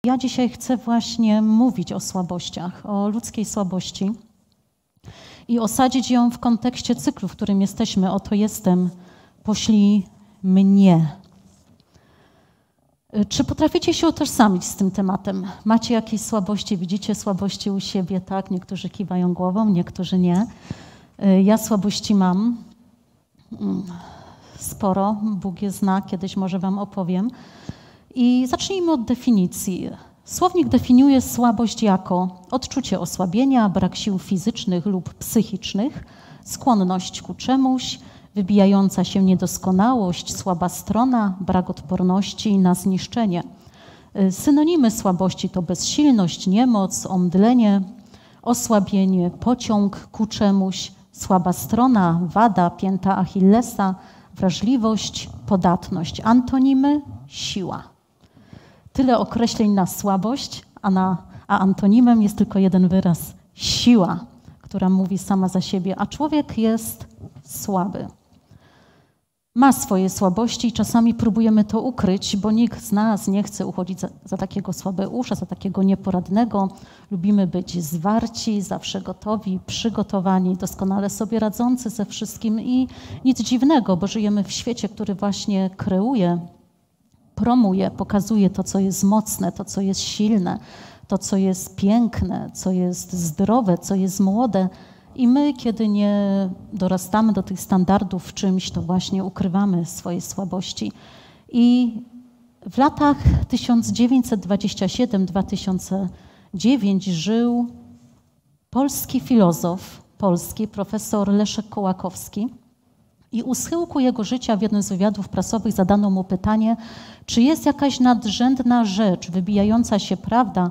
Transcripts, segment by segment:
Ja dzisiaj chcę właśnie mówić o słabościach, o ludzkiej słabości i osadzić ją w kontekście cyklu, w którym jesteśmy. Oto jestem, poślij mnie. Czy potraficie się utożsamić z tym tematem? Macie jakieś słabości, widzicie słabości u siebie? Tak, niektórzy kiwają głową, niektórzy nie. Ja słabości mam sporo, Bóg je zna, kiedyś może wam opowiem. I zacznijmy od definicji. Słownik definiuje słabość jako odczucie osłabienia, brak sił fizycznych lub psychicznych, skłonność ku czemuś, wybijająca się niedoskonałość, słaba strona, brak odporności na zniszczenie. Synonimy słabości to bezsilność, niemoc, omdlenie, osłabienie, pociąg ku czemuś, słaba strona, wada, pięta Achillesa, wrażliwość, podatność. Antonimy siła. Tyle określeń na słabość, a antonimem jest tylko jeden wyraz siła, która mówi sama za siebie, a człowiek jest słaby. Ma swoje słabości i czasami próbujemy to ukryć, bo nikt z nas nie chce uchodzić za takiego słabeusza, za takiego nieporadnego. Lubimy być zwarci, zawsze gotowi, przygotowani, doskonale sobie radzący ze wszystkim i nic dziwnego, bo żyjemy w świecie, który właśnie kreuje, promuje, pokazuje to, co jest mocne, to, co jest silne, to, co jest piękne, co jest zdrowe, co jest młode. I my, kiedy nie dorastamy do tych standardów w czymś, to właśnie ukrywamy swoje słabości. I w latach 1927-2009 żył polski filozof, profesor Leszek Kołakowski. I u schyłku jego życia w jednym z wywiadów prasowych zadano mu pytanie, czy jest jakaś nadrzędna rzecz, wybijająca się prawda,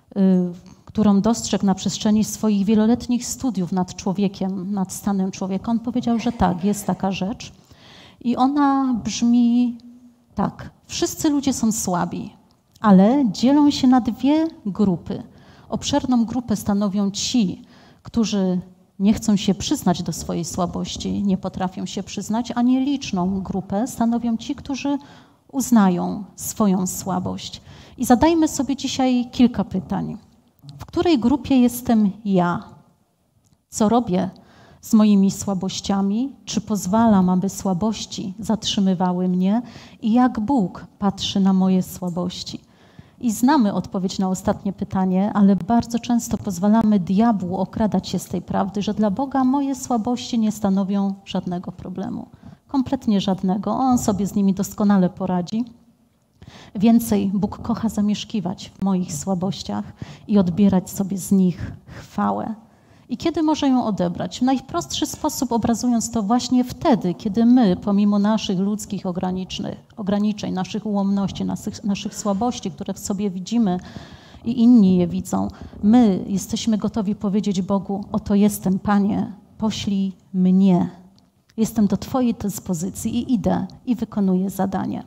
którą dostrzegł na przestrzeni swoich wieloletnich studiów nad człowiekiem, nad stanem człowieka. On powiedział, że tak, jest taka rzecz. I ona brzmi tak. Wszyscy ludzie są słabi, ale dzielą się na dwie grupy. Obszerną grupę stanowią ci, którzy nie chcą się przyznać do swojej słabości, nie potrafią się przyznać, a nieliczną grupę stanowią ci, którzy uznają swoją słabość. I zadajmy sobie dzisiaj kilka pytań. W której grupie jestem ja? Co robię z moimi słabościami? Czy pozwalam, aby słabości zatrzymywały mnie? I jak Bóg patrzy na moje słabości? I znamy odpowiedź na ostatnie pytanie, ale bardzo często pozwalamy diabłu okradać się z tej prawdy, że dla Boga moje słabości nie stanowią żadnego problemu. Kompletnie żadnego. On sobie z nimi doskonale poradzi. Więcej, Bóg kocha zamieszkiwać w moich słabościach i odbierać sobie z nich chwałę. I kiedy może ją odebrać? W najprostszy sposób obrazując to właśnie wtedy, kiedy my, pomimo naszych ludzkich ograniczeń, naszych ułomności, naszych słabości, które w sobie widzimy i inni je widzą, my jesteśmy gotowi powiedzieć Bogu, oto jestem, Panie, poślij mnie. Jestem do Twojej dyspozycji i idę i wykonuję zadanie.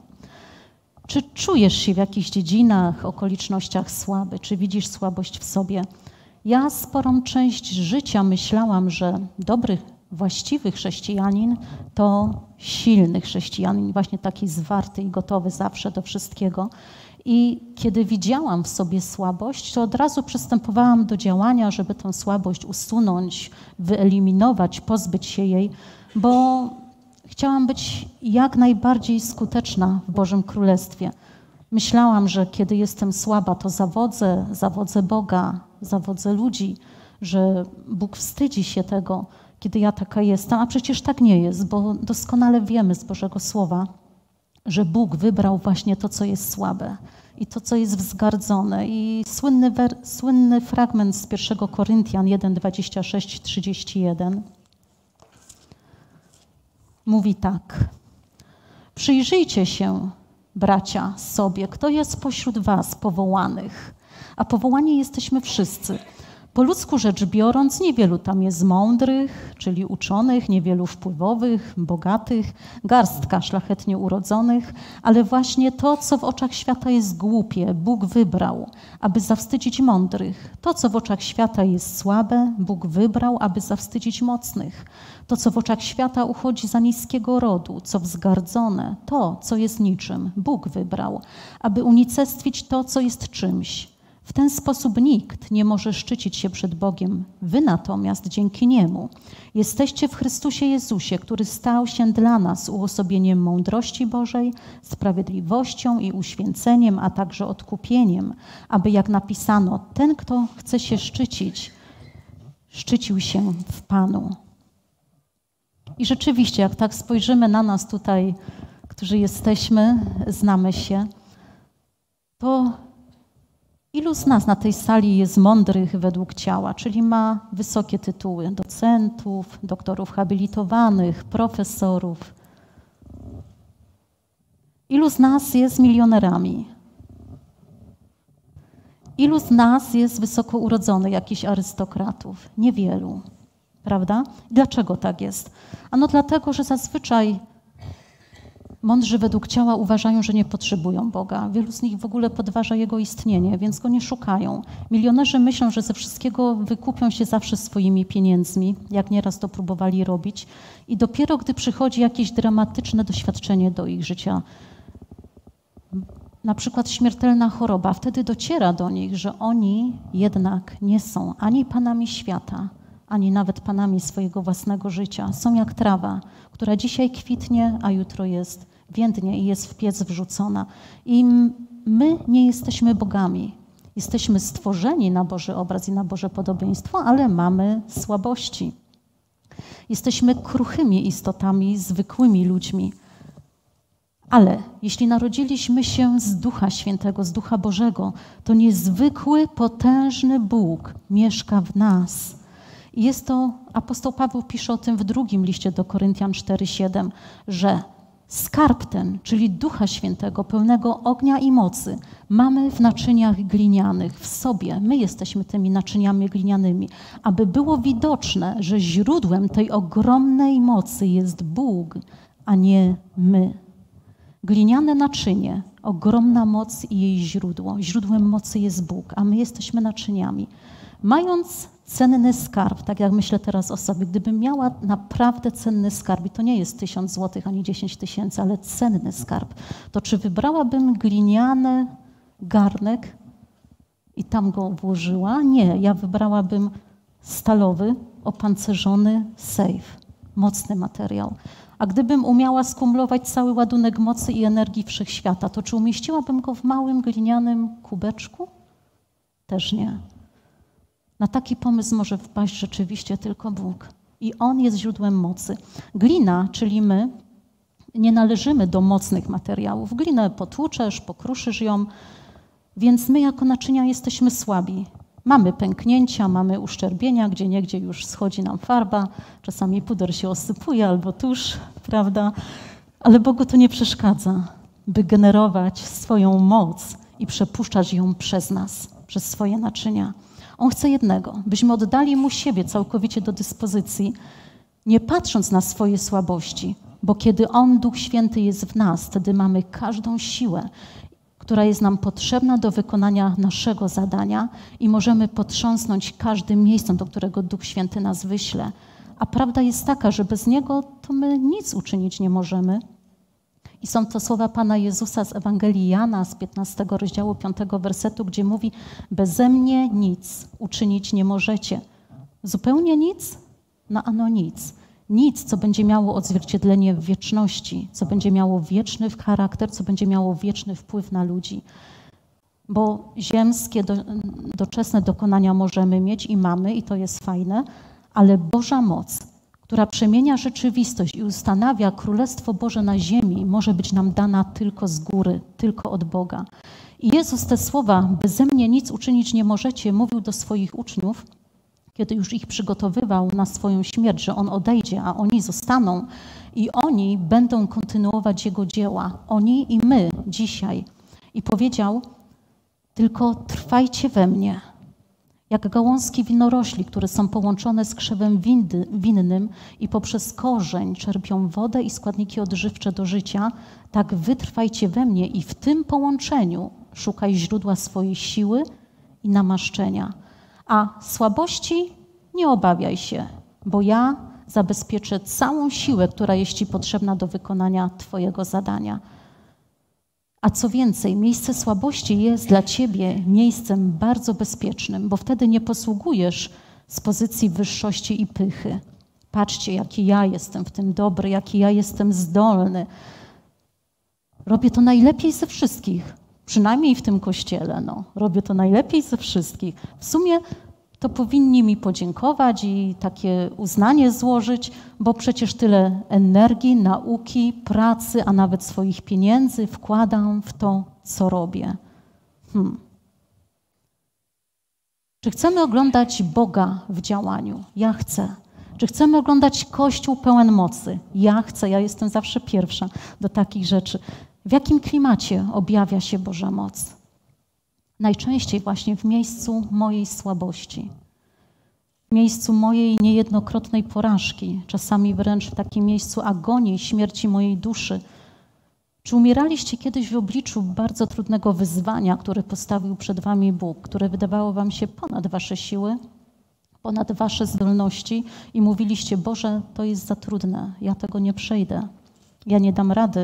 Czy czujesz się w jakichś dziedzinach, okolicznościach słaby? Czy widzisz słabość w sobie? Ja sporą część życia myślałam, że dobry, właściwy chrześcijanin to silny chrześcijanin, właśnie taki zwarty i gotowy zawsze do wszystkiego. I kiedy widziałam w sobie słabość, to od razu przystępowałam do działania, żeby tę słabość usunąć, wyeliminować, pozbyć się jej, bo chciałam być jak najbardziej skuteczna w Bożym Królestwie. Myślałam, że kiedy jestem słaba, to zawodzę Boga, zawodzę ludzi, że Bóg wstydzi się tego, kiedy ja taka jestem. A przecież tak nie jest, bo doskonale wiemy z Bożego Słowa, że Bóg wybrał właśnie to, co jest słabe i to, co jest wzgardzone. I słynny fragment z 1 Koryntian 1, 26-31 mówi tak. Przyjrzyjcie się, bracia, sobie, kto jest pośród was powołanych, a powołani jesteśmy wszyscy. Po ludzku rzecz biorąc, niewielu tam jest mądrych, czyli uczonych, niewielu wpływowych, bogatych, garstka szlachetnie urodzonych, ale właśnie to, co w oczach świata jest głupie, Bóg wybrał, aby zawstydzić mądrych. To, co w oczach świata jest słabe, Bóg wybrał, aby zawstydzić mocnych. To, co w oczach świata uchodzi za niskiego rodu, co wzgardzone, to, co jest niczym, Bóg wybrał, aby unicestwić to, co jest czymś. W ten sposób nikt nie może szczycić się przed Bogiem. Wy natomiast dzięki Niemu jesteście w Chrystusie Jezusie, który stał się dla nas uosobieniem mądrości Bożej, sprawiedliwością i uświęceniem, a także odkupieniem, aby jak napisano, ten, kto chce się szczycić, szczycił się w Panu. I rzeczywiście, jak tak spojrzymy na nas tutaj, którzy jesteśmy, znamy się, to ilu z nas na tej sali jest mądrych według ciała, czyli ma wysokie tytuły docentów, doktorów habilitowanych, profesorów? Ilu z nas jest milionerami? Ilu z nas jest wysoko urodzonych, jakichś arystokratów? Niewielu, prawda? Dlaczego tak jest? Ano dlatego, że zazwyczaj mądrzy według ciała uważają, że nie potrzebują Boga. Wielu z nich w ogóle podważa Jego istnienie, więc Go nie szukają. Milionerzy myślą, że ze wszystkiego wykupią się zawsze swoimi pieniędzmi, jak nieraz to próbowali robić. I dopiero gdy przychodzi jakieś dramatyczne doświadczenie do ich życia, na przykład śmiertelna choroba, wtedy dociera do nich, że oni jednak nie są ani panami świata, ani nawet panami swojego własnego życia. Są jak trawa, która dzisiaj kwitnie, a jutro więdnie i jest w piec wrzucona. I my nie jesteśmy bogami. Jesteśmy stworzeni na Boży obraz i na Boże podobieństwo, ale mamy słabości. Jesteśmy kruchymi istotami, zwykłymi ludźmi. Ale jeśli narodziliśmy się z Ducha Świętego, z Ducha Bożego, to niezwykły, potężny Bóg mieszka w nas. I jest to, apostoł Paweł pisze o tym w drugim liście do Koryntian 4:7, że skarb ten, czyli Ducha Świętego, pełnego ognia i mocy, mamy w naczyniach glinianych, w sobie. My jesteśmy tymi naczyniami glinianymi, aby było widoczne, że źródłem tej ogromnej mocy jest Bóg, a nie my. Gliniane naczynie, ogromna moc i jej źródło. Źródłem mocy jest Bóg, a my jesteśmy naczyniami. Mając cenny skarb, tak jak myślę teraz o sobie, gdybym miała naprawdę cenny skarb, i to nie jest 1000 złotych ani 10 000, ale cenny skarb, to czy wybrałabym gliniany garnek i tam go włożyła? Nie, ja wybrałabym stalowy, opancerzony sejf, mocny materiał. A gdybym umiała skumulować cały ładunek mocy i energii wszechświata, to czy umieściłabym go w małym glinianym kubeczku? Też nie. Na taki pomysł może wpaść rzeczywiście tylko Bóg. I On jest źródłem mocy. Glina, czyli my, nie należymy do mocnych materiałów. Glinę potłuczesz, pokruszysz ją, więc my jako naczynia jesteśmy słabi. Mamy pęknięcia, mamy uszczerbienia, gdzieniegdzie już schodzi nam farba, czasami puder się osypuje albo tusz, prawda? Ale Bogu to nie przeszkadza, by generować swoją moc i przepuszczać ją przez nas, przez swoje naczynia. On chce jednego, byśmy oddali Mu siebie całkowicie do dyspozycji, nie patrząc na swoje słabości, bo kiedy On, Duch Święty, jest w nas, wtedy mamy każdą siłę, która jest nam potrzebna do wykonania naszego zadania i możemy potrząsnąć każdym miejscem, do którego Duch Święty nas wyśle. A prawda jest taka, że bez Niego to my nic uczynić nie możemy. I są to słowa Pana Jezusa z Ewangelii Jana z 15 rozdziału 5 wersetu, gdzie mówi: beze mnie nic uczynić nie możecie. Zupełnie nic? No ano nic. Nic, co będzie miało odzwierciedlenie w wieczności, co będzie miało wieczny charakter, co będzie miało wieczny wpływ na ludzi. Bo ziemskie, doczesne dokonania możemy mieć i mamy, i to jest fajne, ale Boża moc, która przemienia rzeczywistość i ustanawia Królestwo Boże na ziemi, może być nam dana tylko z góry, tylko od Boga. I Jezus te słowa, beze mnie nic uczynić nie możecie, mówił do swoich uczniów, kiedy już ich przygotowywał na swoją śmierć, że On odejdzie, a oni zostaną i oni będą kontynuować Jego dzieła. Oni i my dzisiaj. I powiedział: tylko trwajcie we mnie. Jak gałązki winorośli, które są połączone z krzewem winnym i poprzez korzeń czerpią wodę i składniki odżywcze do życia, tak wytrwajcie we mnie i w tym połączeniu szukaj źródła swojej siły i namaszczenia. A słabości nie obawiaj się, bo ja zabezpieczę całą siłę, która jest Ci potrzebna do wykonania Twojego zadania. A co więcej, miejsce słabości jest dla Ciebie miejscem bardzo bezpiecznym, bo wtedy nie posługujesz z pozycji wyższości i pychy. Patrzcie, jaki ja jestem w tym dobry, jaki ja jestem zdolny. Robię to najlepiej ze wszystkich, przynajmniej w tym kościele. Robię to najlepiej ze wszystkich. W sumie to powinni mi podziękować i takie uznanie złożyć, bo przecież tyle energii, nauki, pracy, a nawet swoich pieniędzy wkładam w to, co robię. Czy chcemy oglądać Boga w działaniu? Ja chcę. Czy chcemy oglądać Kościół pełen mocy? Ja chcę, ja jestem zawsze pierwsza do takich rzeczy. W jakim klimacie objawia się Boża moc? Najczęściej właśnie w miejscu mojej słabości, w miejscu mojej niejednokrotnej porażki, czasami wręcz w takim miejscu agonii, śmierci mojej duszy. Czy umieraliście kiedyś w obliczu bardzo trudnego wyzwania, które postawił przed wami Bóg, które wydawało wam się ponad wasze siły, ponad wasze zdolności i mówiliście: Boże, to jest za trudne, ja tego nie przejdę, ja nie dam rady,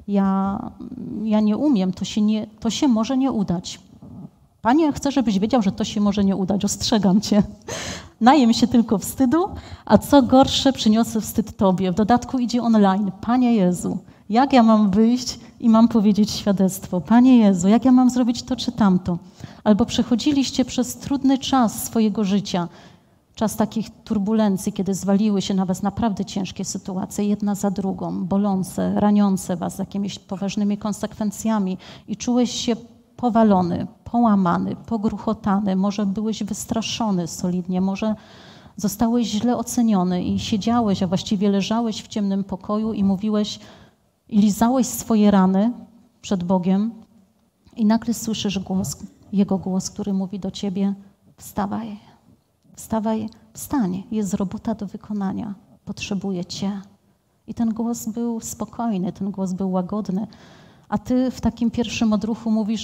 ja nie umiem, to się może nie udać. Panie, ja chcę, żebyś wiedział, że to się może nie udać, ostrzegam Cię. Najem się tylko wstydu, a co gorsze, przyniosę wstyd Tobie. W dodatku idzie online. Panie Jezu, jak ja mam wyjść i mam powiedzieć świadectwo? Panie Jezu, jak ja mam zrobić to czy tamto? Albo przechodziliście przez trudny czas swojego życia, czas takich turbulencji, kiedy zwaliły się na was naprawdę ciężkie sytuacje, jedna za drugą, bolące, raniące was z jakimiś poważnymi konsekwencjami i czułeś się powalony, połamany, pogruchotany, może byłeś wystraszony solidnie, może zostałeś źle oceniony i siedziałeś, a właściwie leżałeś w ciemnym pokoju i mówiłeś i lizałeś swoje rany przed Bogiem i nagle słyszysz głos, Jego głos, który mówi do ciebie: wstawaj, wstawaj, wstań, jest robota do wykonania, potrzebuję Cię. I ten głos był spokojny, ten głos był łagodny, a ty w takim pierwszym odruchu mówisz: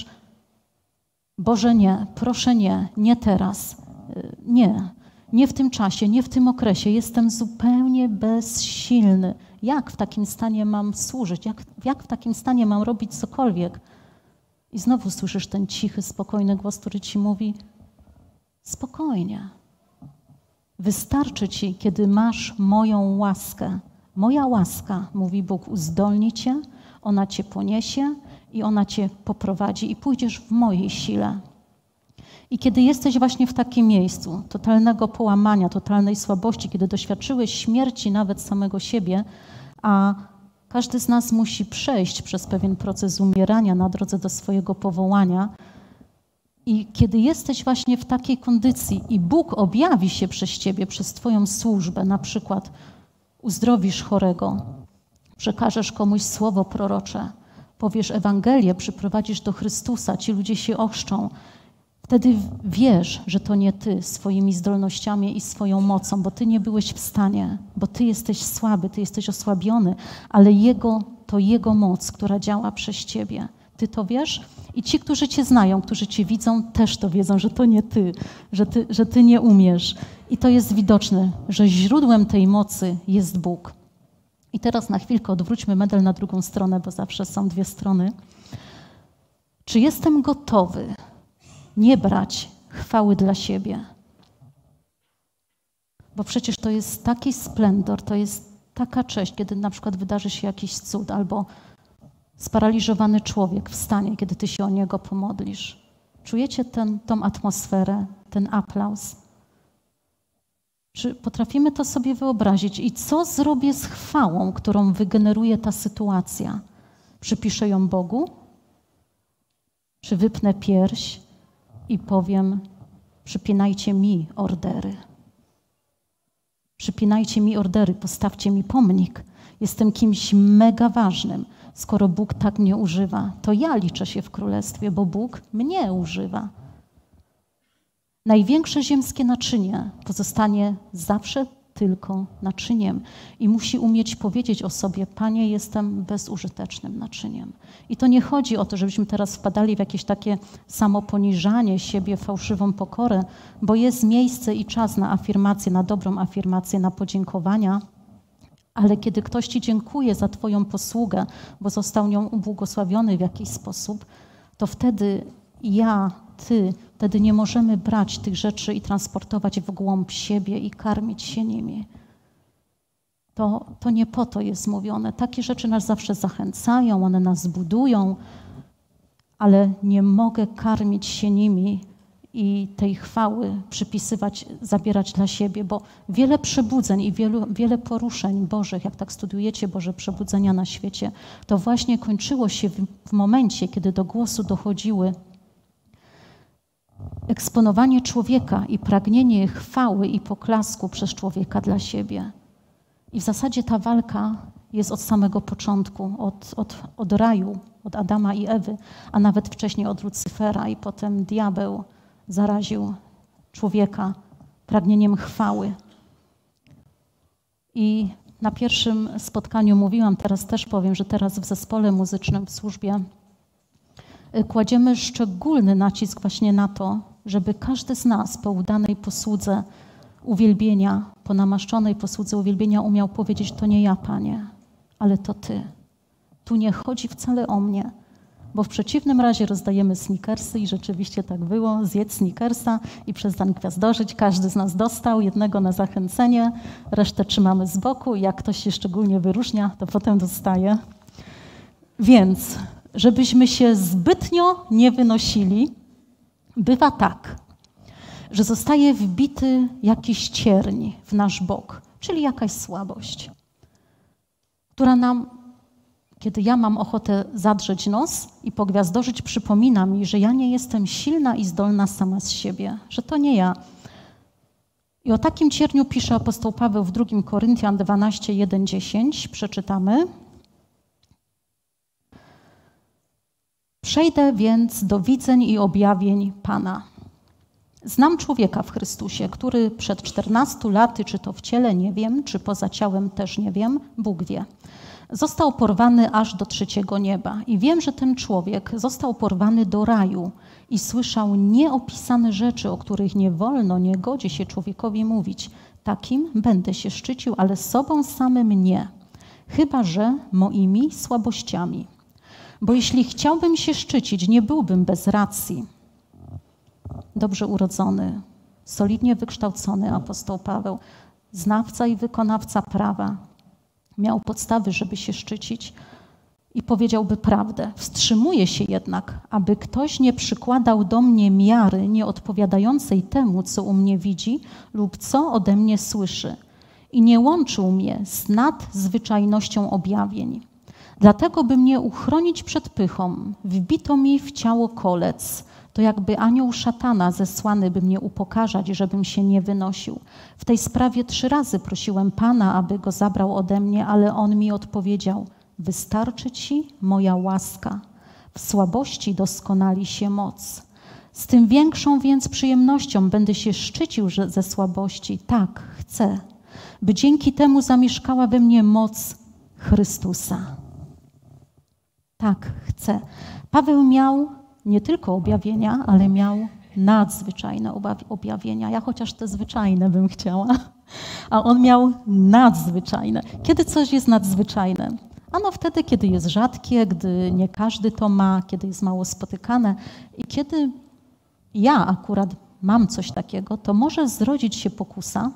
Boże, nie, proszę nie teraz, nie w tym czasie, nie w tym okresie, jestem zupełnie bezsilny. Jak w takim stanie mam służyć? Jak w takim stanie mam robić cokolwiek? I znowu słyszysz ten cichy, spokojny głos, który ci mówi: spokojnie. Wystarczy Ci, kiedy masz moją łaskę. Moja łaska, mówi Bóg, uzdolni Cię, ona Cię poniesie i ona Cię poprowadzi i pójdziesz w mojej sile. I kiedy jesteś właśnie w takim miejscu totalnego połamania, totalnej słabości, kiedy doświadczyłeś śmierci nawet samego siebie, a każdy z nas musi przejść przez pewien proces umierania na drodze do swojego powołania, i kiedy jesteś właśnie w takiej kondycji i Bóg objawi się przez ciebie, przez twoją służbę, na przykład uzdrowisz chorego, przekażesz komuś słowo prorocze, powiesz Ewangelię, przyprowadzisz do Chrystusa, ci ludzie się ochrzczą, wtedy wiesz, że to nie ty swoimi zdolnościami i swoją mocą, bo ty nie byłeś w stanie, bo ty jesteś słaby, ty jesteś osłabiony, ale to Jego moc, która działa przez ciebie. Ty to wiesz i ci, którzy Cię znają, którzy Cię widzą, też to wiedzą, że to nie Ty, że Ty nie umiesz. I to jest widoczne, że źródłem tej mocy jest Bóg. I teraz na chwilkę odwróćmy medal na drugą stronę, bo zawsze są dwie strony. Czy jestem gotowy nie brać chwały dla siebie? Bo przecież to jest taki splendor, to jest taka cześć, kiedy na przykład wydarzy się jakiś cud, albo sparaliżowany człowiek wstanie, kiedy ty się o niego pomodlisz. Czujecie tą atmosferę, ten aplauz? Czy potrafimy to sobie wyobrazić? I co zrobię z chwałą, którą wygeneruje ta sytuacja? Przypiszę ją Bogu? Czy wypnę pierś i powiem: przypinajcie mi ordery. Przypinajcie mi ordery, postawcie mi pomnik. Jestem kimś mega ważnym. Skoro Bóg tak mnie używa, to ja liczę się w królestwie, bo Bóg mnie używa. Największe ziemskie naczynie pozostanie zawsze tylko naczyniem i musi umieć powiedzieć o sobie: Panie, jestem bezużytecznym naczyniem. I to nie chodzi o to, żebyśmy teraz wpadali w jakieś takie samoponiżanie siebie, fałszywą pokorę, bo jest miejsce i czas na afirmację, na dobrą afirmację, na podziękowania, ale kiedy ktoś ci dziękuje za twoją posługę, bo został nią ubłogosławiony w jakiś sposób, to wtedy wtedy nie możemy brać tych rzeczy i transportować w głąb siebie i karmić się nimi. To nie po to jest mówione. Takie rzeczy nas zawsze zachęcają, one nas budują, ale nie mogę karmić się nimi i tej chwały przypisywać, zabierać dla siebie, bo wiele przebudzeń i wiele poruszeń Bożych, jak tak studiujecie Boże przebudzenia na świecie, to właśnie kończyło się w momencie, kiedy do głosu dochodziły eksponowanie człowieka i pragnienie chwały i poklasku przez człowieka dla siebie. I w zasadzie ta walka jest od samego początku, od raju, od Adama i Ewy, a nawet wcześniej od Lucyfera i potem diabeł zaraził człowieka pragnieniem chwały. I na pierwszym spotkaniu mówiłam, teraz też powiem, że teraz w zespole muzycznym, w służbie kładziemy szczególny nacisk właśnie na to, żeby każdy z nas po udanej posłudze uwielbienia, po namaszczonej posłudze uwielbienia umiał powiedzieć: to nie ja, Panie, ale to Ty. Tu nie chodzi wcale o mnie, bo w przeciwnym razie rozdajemy snickersy i rzeczywiście tak było, zjedz snickersa i przestań gwiazdożyć. Każdy z nas dostał jednego na zachęcenie, resztę trzymamy z boku i jak ktoś się szczególnie wyróżnia, to potem dostaje. Więc żebyśmy się zbytnio nie wynosili, bywa tak, że zostaje wbity jakiś cierń w nasz bok, czyli jakaś słabość, która nam, kiedy ja mam ochotę zadrzeć nos i pogwiazdożyć, przypomina mi, że ja nie jestem silna i zdolna sama z siebie, że to nie ja. I o takim cierniu pisze apostoł Paweł w 2 Koryntian 12, 1, 10. Przeczytamy. Przejdę więc do widzeń i objawień Pana. Znam człowieka w Chrystusie, który przed 14 laty, czy to w ciele, nie wiem, czy poza ciałem, też nie wiem, Bóg wie, został porwany aż do 3. nieba. I wiem, że ten człowiek został porwany do raju i słyszał nieopisane rzeczy, o których nie wolno, nie godzi się człowiekowi mówić. Takim będę się szczycił, ale sobą samym nie, chyba że moimi słabościami. Bo jeśli chciałbym się szczycić, nie byłbym bez racji. Dobrze urodzony, solidnie wykształcony apostoł Paweł, znawca i wykonawca prawa, miał podstawy, żeby się szczycić i powiedziałby prawdę. Wstrzymuje się jednak, aby ktoś nie przykładał do mnie miary nieodpowiadającej temu, co u mnie widzi lub co ode mnie słyszy i nie łączył mnie z nadzwyczajnością objawień. Dlatego, by mnie uchronić przed pychą, wbito mi w ciało kolec, to jakby anioł szatana zesłany, by mnie upokarzać, żebym się nie wynosił. W tej sprawie 3 razy prosiłem Pana, aby go zabrał ode mnie, ale on mi odpowiedział: wystarczy ci moja łaska, w słabości doskonali się moc. Z tym większą więc przyjemnością będę się szczycił ze słabości. Tak, chcę, by dzięki temu zamieszkała we mnie moc Chrystusa. Tak, chcę. Paweł miał nie tylko objawienia, ale miał nadzwyczajne objawienia. Ja chociaż te zwyczajne bym chciała, a on miał nadzwyczajne. Kiedy coś jest nadzwyczajne? Ano wtedy, kiedy jest rzadkie, gdy nie każdy to ma, kiedy jest mało spotykane. I kiedy ja akurat mam coś takiego, to może zrodzić się pokusa,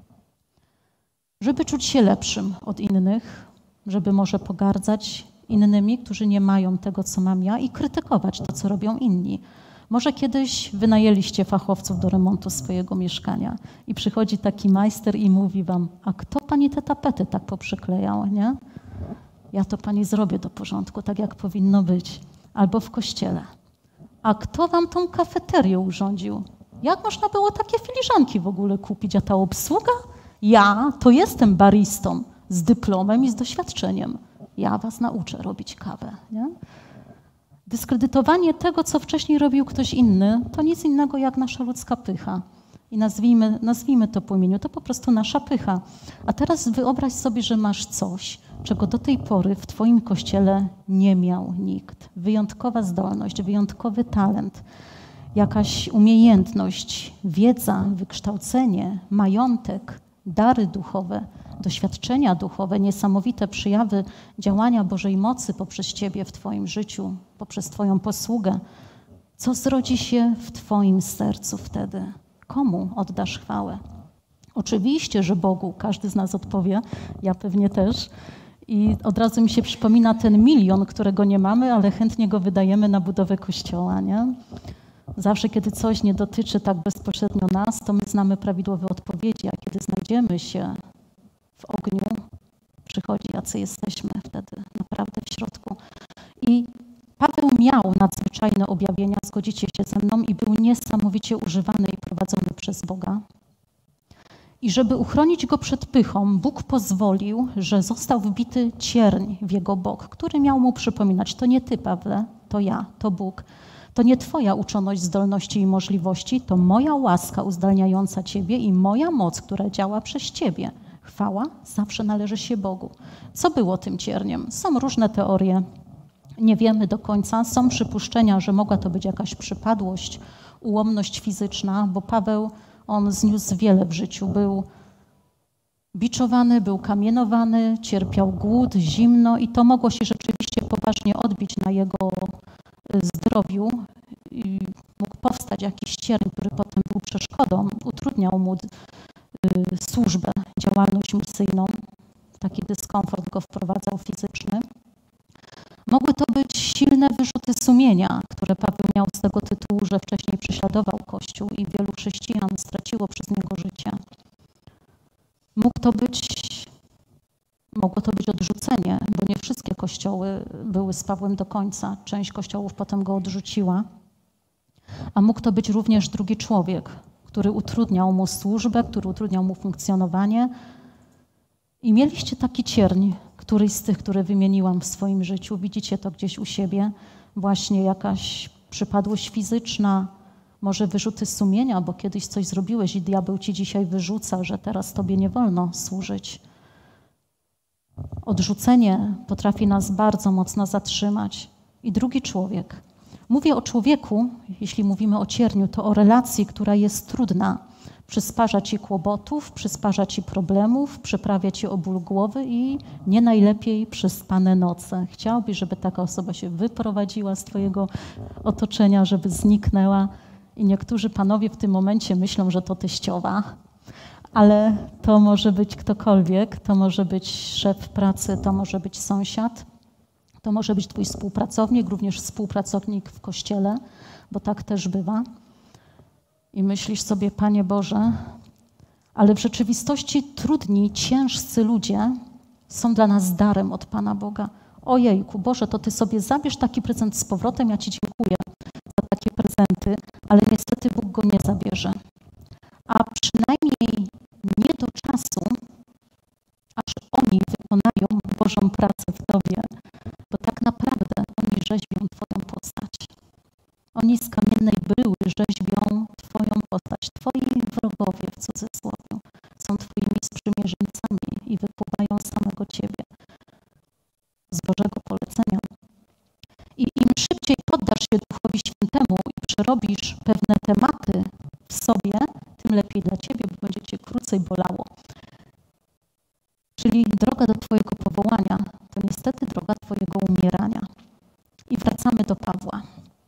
żeby czuć się lepszym od innych, żeby może pogardzać innymi, którzy nie mają tego, co mam ja, i krytykować to, co robią inni. Może kiedyś wynajęliście fachowców do remontu swojego mieszkania i przychodzi taki majster i mówi wam: a kto pani te tapety tak poprzyklejał, nie? Ja to pani zrobię do porządku, tak jak powinno być. Albo w kościele. A kto wam tą kafeterię urządził? Jak można było takie filiżanki w ogóle kupić? A ta obsługa? Ja to jestem baristą z dyplomem i z doświadczeniem. Ja was nauczę robić kawę, nie? Dyskredytowanie tego, co wcześniej robił ktoś inny, to nic innego jak nasza ludzka pycha. I nazwijmy to po imieniu, to po prostu nasza pycha. A teraz wyobraź sobie, że masz coś, czego do tej pory w twoim kościele nie miał nikt. Wyjątkowa zdolność, wyjątkowy talent, jakaś umiejętność, wiedza, wykształcenie, majątek, dary duchowe, doświadczenia duchowe, niesamowite przejawy działania Bożej mocy poprzez ciebie w twoim życiu, poprzez twoją posługę. Co zrodzi się w twoim sercu wtedy? Komu oddasz chwałę? Oczywiście, że Bogu, każdy z nas odpowie, ja pewnie też. I od razu mi się przypomina ten 1 milion, którego nie mamy, ale chętnie go wydajemy na budowę kościoła, nie? Zawsze, kiedy coś nie dotyczy tak bezpośrednio nas, to my znamy prawidłowe odpowiedzi, a kiedy znajdziemy się w ogniu, przychodzi, jacy jesteśmy wtedy naprawdę w środku. I Paweł miał nadzwyczajne objawienia, zgodzicie się ze mną, i był niesamowicie używany i prowadzony przez Boga. I żeby uchronić go przed pychą, Bóg pozwolił, że został wbity cierń w jego bok, który miał mu przypominać: to nie ty, Pawle, to ja, to Bóg. To nie twoja uczoność, zdolności i możliwości, to moja łaska uzdalniająca ciebie i moja moc, która działa przez ciebie. Chwała zawsze należy się Bogu. Co było tym cierniem? Są różne teorie. Nie wiemy do końca. Są przypuszczenia, że mogła to być jakaś przypadłość, ułomność fizyczna, bo Paweł, on zniósł wiele w życiu. Był biczowany, był kamienowany, cierpiał głód, zimno i to mogło się rzeczywiście poważnie odbić na jego zdrowiu. I mógł powstać jakiś cierń, który potem był przeszkodą, utrudniał mu służbę, działalność misyjną. Taki dyskomfort go wprowadzał fizyczny. Mogły to być silne wyrzuty sumienia, które Paweł miał z tego tytułu, że wcześniej prześladował Kościół i wielu chrześcijan straciło przez niego życie. Mogło to być odrzucenie, bo nie wszystkie kościoły były z Pawłem do końca. Część kościołów potem go odrzuciła. A mógł to być również drugi człowiek, który utrudniał mu służbę, który utrudniał mu funkcjonowanie. I mieliście taki cierń, któryś z tych, które wymieniłam w swoim życiu. Widzicie to gdzieś u siebie. Właśnie jakaś przypadłość fizyczna, może wyrzuty sumienia, bo kiedyś coś zrobiłeś i diabeł ci dzisiaj wyrzuca, że teraz tobie nie wolno służyć. Odrzucenie potrafi nas bardzo mocno zatrzymać. I drugi człowiek. Mówię o człowieku, jeśli mówimy o cierniu, to o relacji, która jest trudna. Przysparza ci kłopotów, przysparza ci problemów, przyprawia ci o ból głowy i nie najlepiej przespane noce. Chciałbyś, żeby taka osoba się wyprowadziła z twojego otoczenia, żeby zniknęła. I niektórzy panowie w tym momencie myślą, że to teściowa, ale to może być ktokolwiek, to może być szef pracy, to może być sąsiad, to może być twój współpracownik, również współpracownik w kościele, bo tak też bywa. I myślisz sobie: Panie Boże, ale w rzeczywistości trudni, ciężcy ludzie są dla nas darem od Pana Boga. Ojejku, Boże, to Ty sobie zabierz taki prezent z powrotem, ja Ci dziękuję za takie prezenty, ale niestety Bóg go nie zabierze. A przynajmniej nie do czasu, aż oni wykonają Bożą pracę w Tobie, bo tak naprawdę oni rzeźbią Twoją postać. Oni z kamiennej bryły rzeźbią Twoją postać. Twoi wrogowie, w cudzysłowie, są Twoimi sprzymierzeńcami i wypływają z samego Ciebie, z Bożego polecenia. I im szybciej poddasz się Duchowi Świętemu i przerobisz pewne tematy w sobie, tym lepiej dla Ciebie, bo będzie Cię krócej bolało. Czyli droga do Twojego powołania to niestety droga Twojego umierania. I wracamy do Pawła.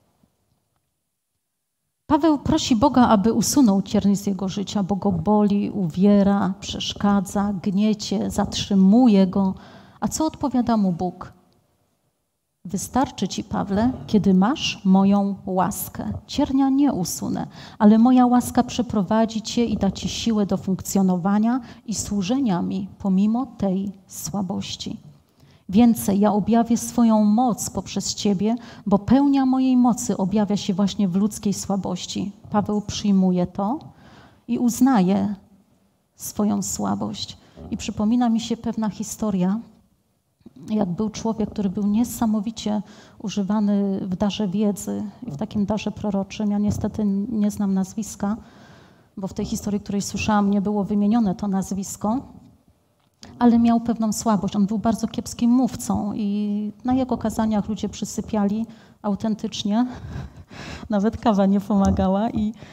Paweł prosi Boga, aby usunął cierń z jego życia, bo go boli, uwiera, przeszkadza, gniecie, zatrzymuje go. A co odpowiada mu Bóg? Wystarczy ci, Pawle, kiedy masz moją łaskę. Ciernia nie usunę, ale moja łaska przeprowadzi cię i da ci siłę do funkcjonowania i służenia mi pomimo tej słabości. Więcej, ja objawię swoją moc poprzez ciebie, bo pełnia mojej mocy objawia się właśnie w ludzkiej słabości. Paweł przyjmuje to i uznaje swoją słabość. I przypomina mi się pewna historia, jak był człowiek, który był niesamowicie używany w darze wiedzy i w takim darze proroczym. Ja niestety nie znam nazwiska, bo w tej historii, której słyszałam, nie było wymienione to nazwisko, ale miał pewną słabość. On był bardzo kiepskim mówcą i na jego kazaniach ludzie przysypiali autentycznie. Nawet kawa nie pomagała.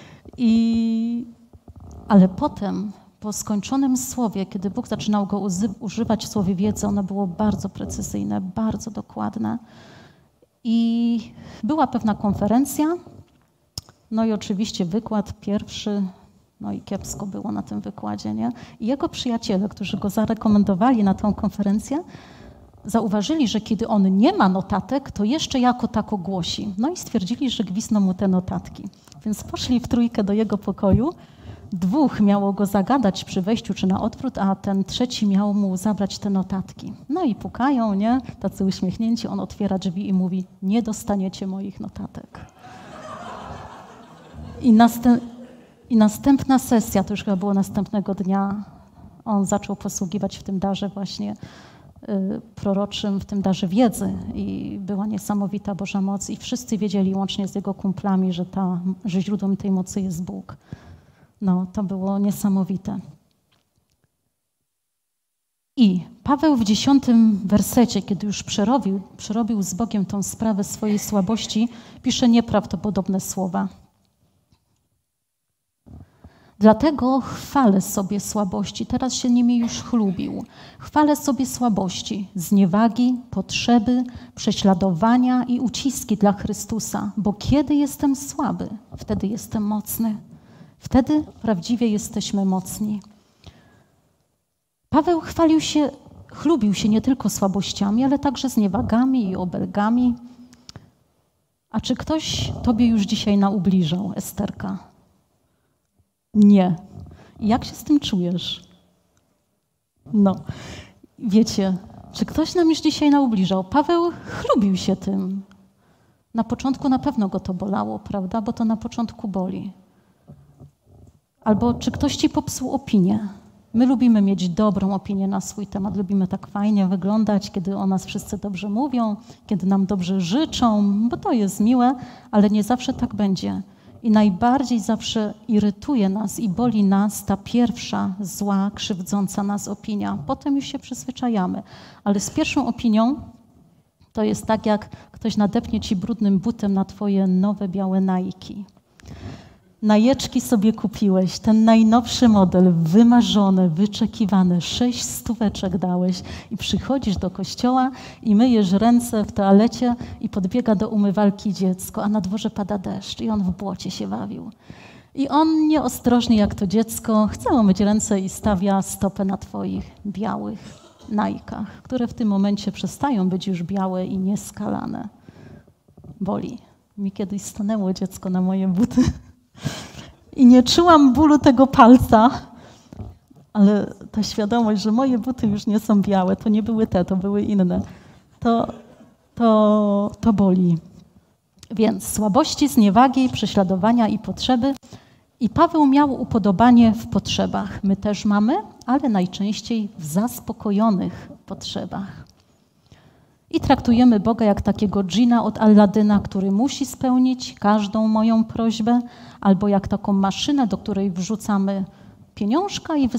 Ale potem, po skończonym słowie, kiedy Bóg zaczynał go używać w słowie wiedzy, ono było bardzo precyzyjne, bardzo dokładne. I była pewna konferencja, no i oczywiście wykład pierwszy, no i kiepsko było na tym wykładzie, nie? I jego przyjaciele, którzy go zarekomendowali na tę konferencję, zauważyli, że kiedy on nie ma notatek, to jeszcze jako tako głosi. No i stwierdzili, że gwizdną mu te notatki. Więc poszli w trójkę do jego pokoju. 2 miało go zagadać przy wejściu czy na odwrót, a ten 3 miał mu zabrać te notatki. No i pukają, nie? Tacy uśmiechnięci. On otwiera drzwi i mówi: nie dostaniecie moich notatek. I następna sesja, to już chyba było następnego dnia, on zaczął posługiwać w tym darze właśnie proroczym, w tym darze wiedzy i była niesamowita Boża moc i wszyscy wiedzieli, łącznie z jego kumplami, że źródłem tej mocy jest Bóg. No, to było niesamowite. I Paweł w 10 wersecie, kiedy już przerobił z Bogiem tą sprawę swojej słabości, pisze nieprawdopodobne słowa. Dlatego chwalę sobie słabości, teraz się nimi już chlubił. Chwalę sobie słabości, zniewagi, potrzeby, prześladowania i uciski dla Chrystusa, bo kiedy jestem słaby, wtedy jestem mocny. Wtedy prawdziwie jesteśmy mocni. Paweł chlubił się nie tylko słabościami, ale także zniewagami i obelgami. A czy ktoś tobie już dzisiaj naubliżał, Esterka? Nie. Jak się z tym czujesz? No, wiecie, czy ktoś nam już dzisiaj naubliżał? Paweł chlubił się tym. Na początku na pewno go to bolało, prawda? Bo to na początku boli. Albo czy ktoś ci popsuł opinię? My lubimy mieć dobrą opinię na swój temat, lubimy tak fajnie wyglądać, kiedy o nas wszyscy dobrze mówią, kiedy nam dobrze życzą, bo to jest miłe, ale nie zawsze tak będzie. I najbardziej zawsze irytuje nas i boli nas ta pierwsza zła, krzywdząca nas opinia. Potem już się przyzwyczajamy. Ale z pierwszą opinią to jest tak, jak ktoś nadepnie ci brudnym butem na twoje nowe białe Nike. Najeczki sobie kupiłeś, ten najnowszy model, wymarzony, wyczekiwany, 6 stóweczek dałeś i przychodzisz do kościoła i myjesz ręce w toalecie i podbiega do umywalki dziecko, a na dworze pada deszcz i on w błocie się bawił. I on nieostrożnie jak to dziecko chce umyć ręce i stawia stopę na twoich białych Nike'ach, które w tym momencie przestają być już białe i nieskalane. Boli. Mi kiedyś stanęło dziecko na moje buty. I nie czułam bólu tego palca, ale ta świadomość, że moje buty już nie są białe, to nie były te, to były inne, to boli. Więc słabości, zniewagi, prześladowania i potrzeby. I Paweł miał upodobanie w potrzebach. My też mamy, ale najczęściej w zaspokojonych potrzebach. I traktujemy Boga jak takiego dżina od Alladyna, który musi spełnić każdą moją prośbę, albo jak taką maszynę, do której wrzucamy pieniążka i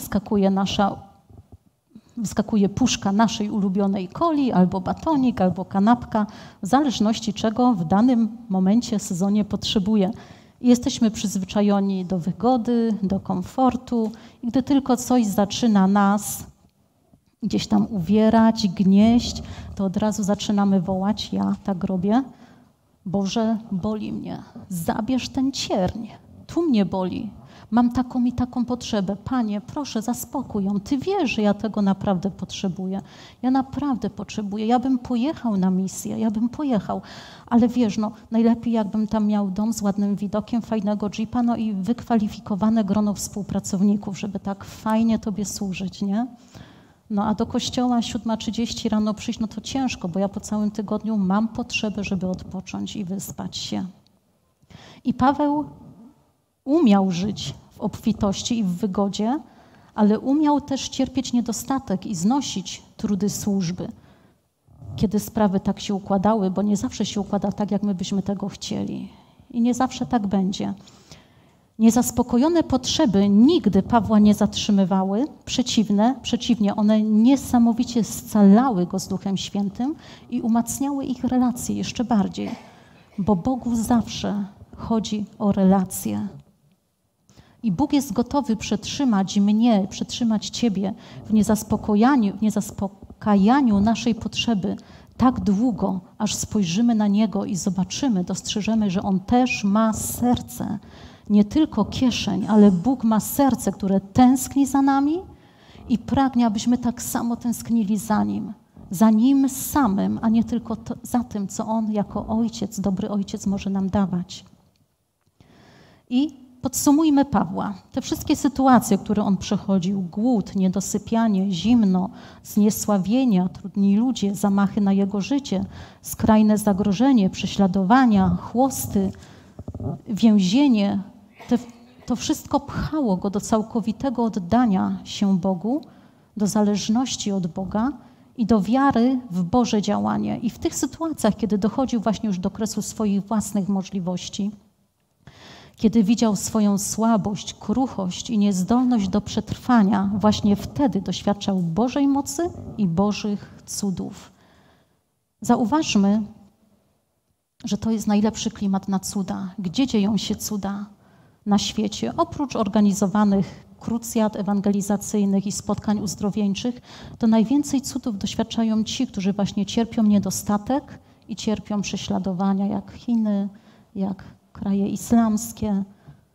wyskakuje puszka naszej ulubionej coli, albo batonik, albo kanapka, w zależności czego w danym momencie, sezonie potrzebuje. I jesteśmy przyzwyczajeni do wygody, do komfortu i gdy tylko coś zaczyna nas gdzieś tam uwierać, gnieść, to od razu zaczynamy wołać, ja tak robię, Boże, boli mnie, zabierz ten cierń, tu mnie boli, mam taką i taką potrzebę, Panie, proszę zaspokój ją, Ty wiesz, że ja tego naprawdę potrzebuję, ja naprawdę potrzebuję, ja bym pojechał na misję, ale wiesz, no najlepiej jakbym tam miał dom z ładnym widokiem, fajnego jeepa, no i wykwalifikowane grono współpracowników, żeby tak fajnie Tobie służyć, nie? No a do kościoła 7:30 rano przyjść, no to ciężko, bo ja po całym tygodniu mam potrzebę, żeby odpocząć i wyspać się. I Paweł umiał żyć w obfitości i w wygodzie, ale umiał też cierpieć niedostatek i znosić trudy służby. kiedy sprawy tak się układały, bo nie zawsze się układa tak, jak my byśmy tego chcieli. I nie zawsze tak będzie. Niezaspokojone potrzeby nigdy Pawła nie zatrzymywały. Przeciwnie, one niesamowicie scalały go z Duchem Świętym i umacniały ich relacje jeszcze bardziej. Bo Bogu zawsze chodzi o relacje. I Bóg jest gotowy przetrzymać mnie, przetrzymać Ciebie w niezaspokajaniu naszej potrzeby tak długo, aż spojrzymy na Niego i zobaczymy, dostrzeżemy, że On też ma serce. Nie tylko kieszeń, ale Bóg ma serce, które tęskni za nami i pragnie, abyśmy tak samo tęsknili za Nim samym, a nie tylko za tym, co On jako Ojciec, dobry Ojciec może nam dawać. I podsumujmy Pawła. Te wszystkie sytuacje, które on przechodził, głód, niedosypianie, zimno, zniesławienia, trudni ludzie, zamachy na jego życie, skrajne zagrożenie, prześladowania, chłosty, więzienie, to wszystko pchało go do całkowitego oddania się Bogu, do zależności od Boga i do wiary w Boże działanie. I w tych sytuacjach, kiedy dochodził właśnie już do kresu swoich własnych możliwości, kiedy widział swoją słabość, kruchość i niezdolność do przetrwania, właśnie wtedy doświadczał Bożej mocy i Bożych cudów. Zauważmy, że to jest najlepszy klimat na cuda. Gdzie dzieją się cuda na świecie? Oprócz organizowanych krucjat ewangelizacyjnych i spotkań uzdrowieńczych, to najwięcej cudów doświadczają ci, którzy właśnie cierpią niedostatek i cierpią prześladowania, jak Chiny, jak kraje islamskie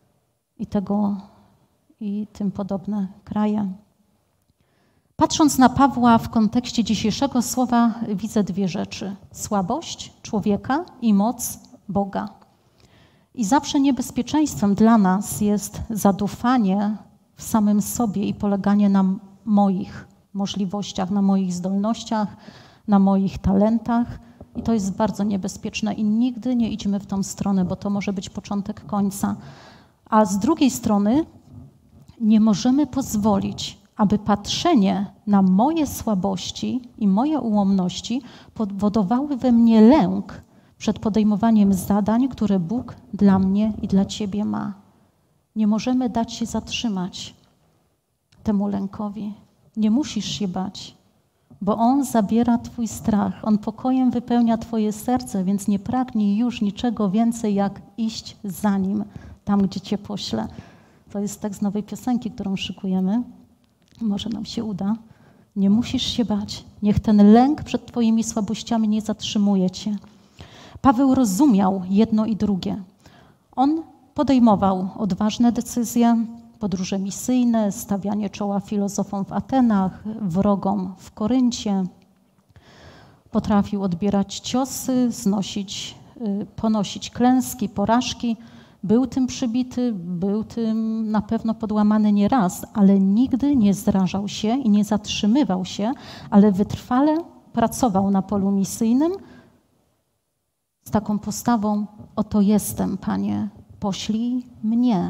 i tym podobne kraje. Patrząc na Pawła w kontekście dzisiejszego słowa, widzę dwie rzeczy. Słabość człowieka i moc Boga. I zawsze niebezpieczeństwem dla nas jest zadufanie w samym sobie i poleganie na moich możliwościach, na moich zdolnościach, na moich talentach. I to jest bardzo niebezpieczne i nigdy nie idźmy w tą stronę, bo to może być początek końca. A z drugiej strony nie możemy pozwolić, aby patrzenie na moje słabości i moje ułomności powodowały we mnie lęk przed podejmowaniem zadań, które Bóg dla mnie i dla Ciebie ma. Nie możemy dać się zatrzymać temu lękowi. Nie musisz się bać, bo On zabiera Twój strach. On pokojem wypełnia Twoje serce, więc nie pragnij już niczego więcej, jak iść za Nim, tam, gdzie Cię pośle. To jest tekst nowej piosenki, którą szykujemy. Może nam się uda. Nie musisz się bać. Niech ten lęk przed Twoimi słabościami nie zatrzymuje Cię. Paweł rozumiał jedno i drugie. On podejmował odważne decyzje, podróże misyjne, stawianie czoła filozofom w Atenach, wrogom w Koryncie. Potrafił odbierać ciosy, ponosić klęski, porażki. Był tym przybity, był tym na pewno podłamany nieraz, ale nigdy nie zrażał się i nie zatrzymywał się, ale wytrwale pracował na polu misyjnym z taką postawą: oto jestem, Panie, poślij mnie.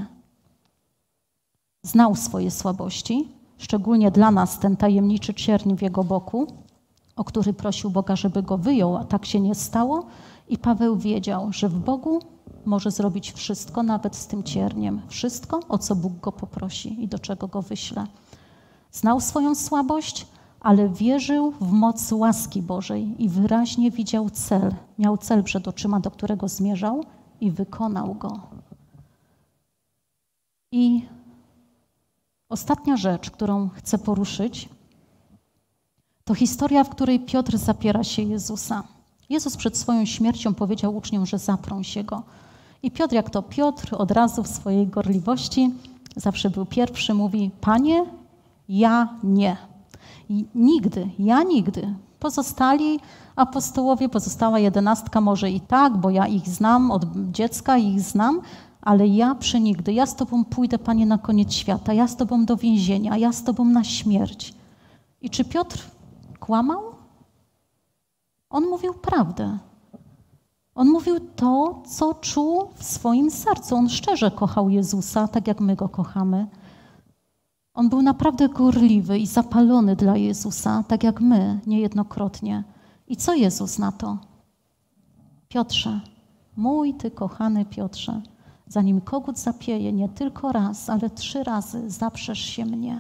Znał swoje słabości, szczególnie dla nas ten tajemniczy cierń w jego boku, o który prosił Boga, żeby go wyjął, a tak się nie stało. I Paweł wiedział, że w Bogu może zrobić wszystko, nawet z tym cierniem. Wszystko, o co Bóg go poprosi i do czego go wyśle. Znał swoją słabość, ale wierzył w moc łaski Bożej i wyraźnie widział cel. Miał cel przed oczyma, do którego zmierzał i wykonał go. I ostatnia rzecz, którą chcę poruszyć, to historia, w której Piotr zapiera się Jezusa. Jezus przed swoją śmiercią powiedział uczniom, że zaprą się Go. I Piotr, jak to Piotr, od razu w swojej gorliwości, zawsze był pierwszy, mówi: Panie, ja nie. I nigdy. Pozostali apostołowie, pozostała 11 może i tak, bo ja ich znam, od dziecka ich znam, ale ja przenigdy. Ja z Tobą pójdę, Panie, na koniec świata. Ja z Tobą do więzienia. Ja z Tobą na śmierć. I czy Piotr kłamał? On mówił prawdę. On mówił to, co czuł w swoim sercu. On szczerze kochał Jezusa, tak jak my Go kochamy. On był naprawdę gorliwy i zapalony dla Jezusa, tak jak my niejednokrotnie. I co Jezus na to? Piotrze, mój Ty kochany Piotrze, zanim kogut zapieje nie tylko raz, ale 3 razy zaprzesz się mnie.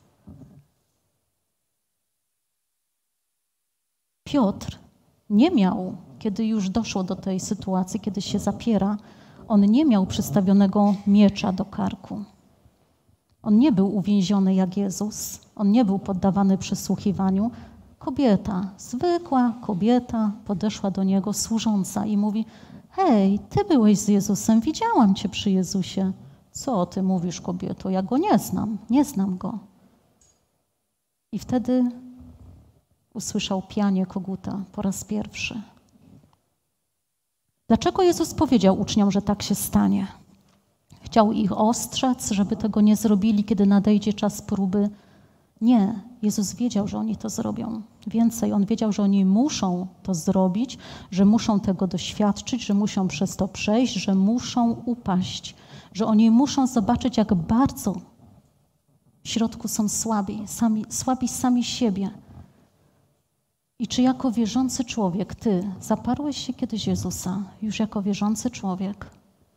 Piotr nie miał, kiedy już doszło do tej sytuacji, kiedy się zapiera, on nie miał przystawionego miecza do karku. On nie był uwięziony jak Jezus, on nie był poddawany przesłuchiwaniu. Kobieta, zwykła kobieta podeszła do niego służąca i mówi: hej, ty byłeś z Jezusem, widziałam cię przy Jezusie. Co ty mówisz, kobieto? Ja go nie znam go. I wtedy usłyszał pianie koguta po raz pierwszy. Dlaczego Jezus powiedział uczniom, że tak się stanie? Chciał ich ostrzec, żeby tego nie zrobili, kiedy nadejdzie czas próby? Nie. Jezus wiedział, że oni to zrobią. Więcej, On wiedział, że oni muszą to zrobić, że muszą tego doświadczyć, że muszą przez to przejść, że muszą upaść, że oni muszą zobaczyć, jak bardzo w środku są słabi sami siebie. I czy jako wierzący człowiek, ty zaparłeś się kiedyś Jezusa, już jako wierzący człowiek?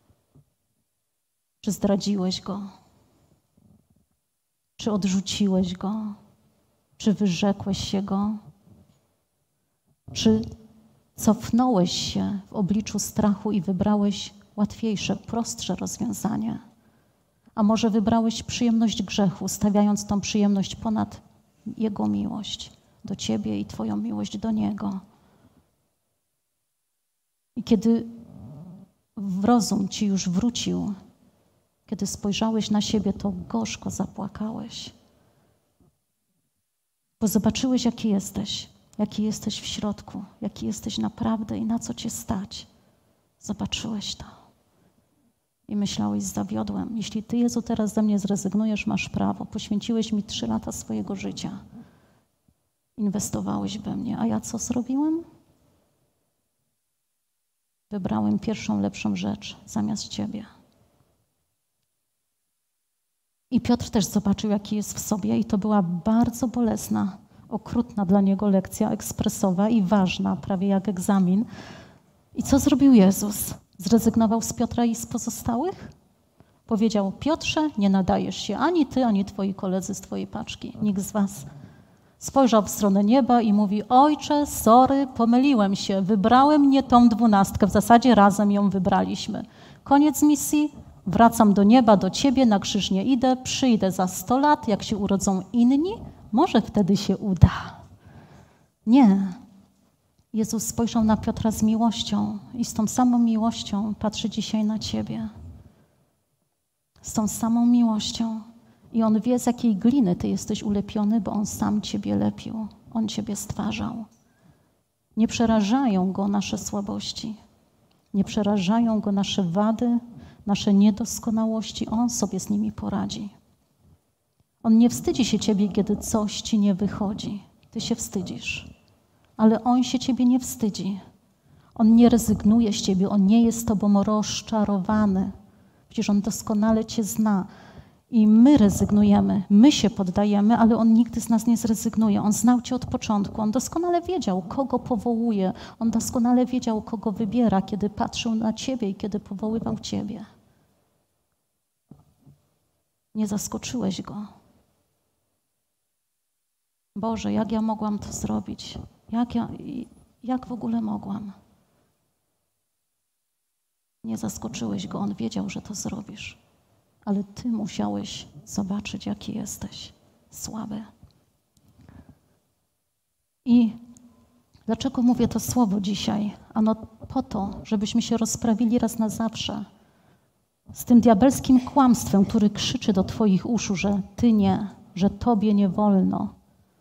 Czy zdradziłeś Go? Czy odrzuciłeś Go? Czy wyrzekłeś się Go? Czy cofnąłeś się w obliczu strachu i wybrałeś łatwiejsze, prostsze rozwiązanie? A może wybrałeś przyjemność grzechu, stawiając tą przyjemność ponad Jego miłość do ciebie i twoją miłość do Niego? I kiedy rozum ci już wrócił, kiedy spojrzałeś na siebie, to gorzko zapłakałeś. Bo zobaczyłeś, jaki jesteś w środku, jaki jesteś naprawdę i na co cię stać. Zobaczyłeś to. I myślałeś: zawiodłem. Jeśli Ty, Jezu, teraz ze mnie zrezygnujesz, masz prawo. Poświęciłeś mi 3 lata swojego życia. Inwestowałeś we mnie. A ja co zrobiłem? Wybrałem pierwszą, lepszą rzecz zamiast Ciebie. I Piotr też zobaczył, jaki jest w sobie, i to była bardzo bolesna, okrutna dla niego lekcja ekspresowa i ważna, prawie jak egzamin. I co zrobił Jezus? Zrezygnował z Piotra i z pozostałych? Powiedział: Piotrze, nie nadajesz się ani ty, ani twoi koledzy z twojej paczki, nikt z was. Spojrzał w stronę nieba i mówi: Ojcze, sorry, pomyliłem się, wybrałem nie tą 12, w zasadzie razem ją wybraliśmy. Koniec misji, wracam do nieba, do Ciebie, na krzyż nie idę, przyjdę za 100 lat, jak się urodzą inni, może wtedy się uda. Nie. Jezus spojrzał na Piotra z miłością i z tą samą miłością patrzy dzisiaj na Ciebie. Z tą samą miłością. I On wie, z jakiej gliny Ty jesteś ulepiony, bo On sam Ciebie lepił. On Ciebie stwarzał. Nie przerażają Go nasze słabości. Nie przerażają Go nasze wady, nasze niedoskonałości. On sobie z nimi poradzi. On nie wstydzi się Ciebie, kiedy coś Ci nie wychodzi. Ty się wstydzisz. Ale On się Ciebie nie wstydzi. On nie rezygnuje z Ciebie. On nie jest Tobą rozczarowany. Przecież On doskonale Cię zna. I my rezygnujemy, my się poddajemy, ale On nigdy z nas nie zrezygnuje. On znał Cię od początku. On doskonale wiedział, kogo powołuje. On doskonale wiedział, kogo wybiera, kiedy patrzył na Ciebie i kiedy powoływał Ciebie. Nie zaskoczyłeś Go. Boże, jak ja mogłam to zrobić? Jak w ogóle mogłam? Nie zaskoczyłeś Go. On wiedział, że to zrobisz. Ale Ty musiałeś zobaczyć, jaki jesteś słaby. I dlaczego mówię to słowo dzisiaj? Ano po to, żebyśmy się rozprawili raz na zawsze z tym diabelskim kłamstwem, który krzyczy do Twoich uszu, że Ty nie, że Tobie nie wolno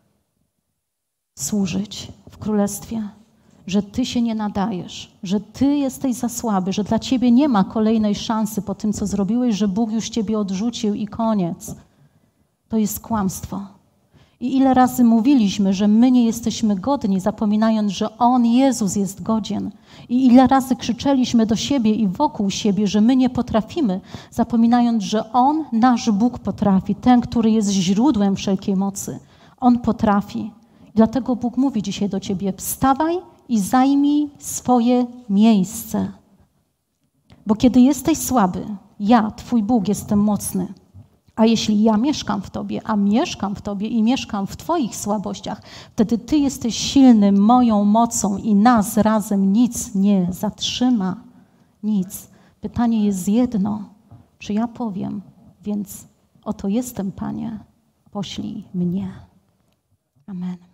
służyć w Królestwie, że Ty się nie nadajesz, że Ty jesteś za słaby, że dla Ciebie nie ma kolejnej szansy po tym, co zrobiłeś, że Bóg już Ciebie odrzucił i koniec. To jest kłamstwo. I ile razy mówiliśmy, że my nie jesteśmy godni, zapominając, że On, Jezus, jest godzien. I ile razy krzyczeliśmy do siebie i wokół siebie, że my nie potrafimy, zapominając, że On, nasz Bóg, potrafi. Ten, który jest źródłem wszelkiej mocy. On potrafi. Dlatego Bóg mówi dzisiaj do ciebie: wstawaj i zajmij swoje miejsce. Bo kiedy jesteś słaby, ja, Twój Bóg, jestem mocny. A jeśli ja mieszkam w Tobie, a mieszkam w Tobie i mieszkam w Twoich słabościach, wtedy Ty jesteś silny moją mocą i nas razem nic nie zatrzyma. Nic. Pytanie jest jedno. Czy ja powiem? Więc oto jestem, Panie, poślij mnie. Amen.